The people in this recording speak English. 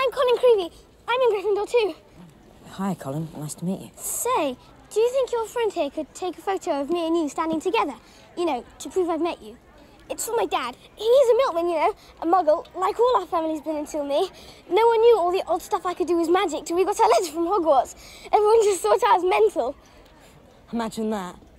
I'm Colin Creevey. I'm in Gryffindor too. Hi, Colin. Nice to meet you. Say, do you think your friend here could take a photo of me and you standing together? You know, to prove I've met you. It's for my dad. He's a milkman, you know, a muggle, like all our family's been until me. No one knew all the odd stuff I could do was magic till we got our letter from Hogwarts. Everyone just thought I was mental. Imagine that.